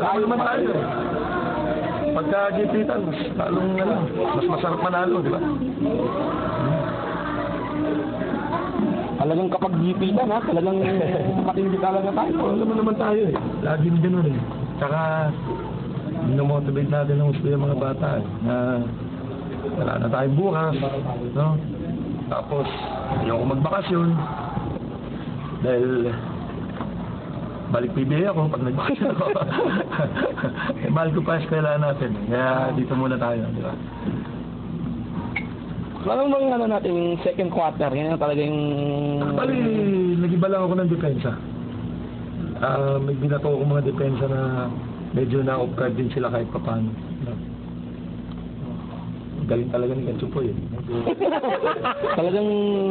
Talo naman tayo eh. Pagka gipitan, mas lalong mas masarap manalo, di ba? Talagang kapag gipitan ha, talagang matindi talaga tayo. Alam mo naman tayo eh. Laging gano'n eh. Tsaka, minomotivate natin ng gusto yung mga bata eh, na wala na tayong bukas, no? Tapos, ayoko magbakasyon. Dahil, balik PBA ako pag nagbakasyon ako. Mahal ko pa eskwela natin. Kaya dito muna tayo, di ba? Alam mo yung natin, yung second quarter, yan talaga yung... Bali, nag-iba lang ako ng depensa. May binato ako mga depensa na medyo na-off guard din sila kahit papaano. Galing talaga ni Katsupoy eh. Talagang...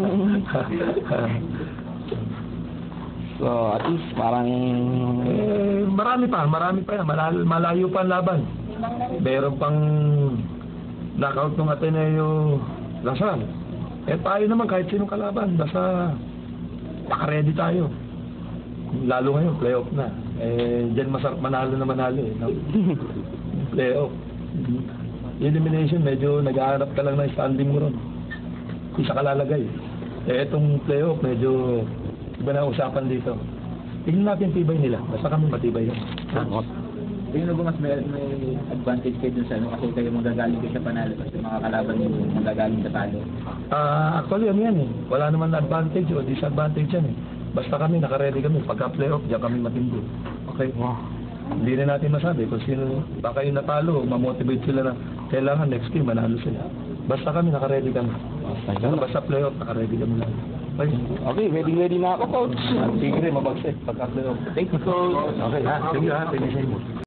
So, at least parang... Marami pa yan. Malayo pa ang laban. Meron pang knockout ng Ateneo Lasal. Tayo naman kahit sinong kalaban. Basta naka-ready tayo. Lalo ngayon, playoff na. Diyan masarap manalo na manalo eh. No? Playoff. Elimination, medyo nag-aarap ka lang ng standing mo ron. Isa ka lalagay. Itong playoff, medyo iba na usapan dito. Tingnan natin tibay nila. Basta kami matibay yan. Tingin mo ba mas may advantage kayo dun sa ano kasi kayo magagaling kayo sa panalo kasi mga kalaban nyo magagaling sa talo? Actually, ano yan eh. Wala naman na advantage o disadvantage yan eh. Basta kami, naka-ready kami. Pagka playoff, diyan kami matindi. Okay? Wow. Hindi rin natin masabi kung sino, baka yung natalo, mamotivate sila na kailangan next game, manalo sila. Basta kami, naka-ready kami. Basta playoff, naka-ready kami lang. Okay, ready na ako, coach. Sige rin, mabagsik. Pagka playoff. Thank you, coach. Okay, ha? Sige ha, finish mo.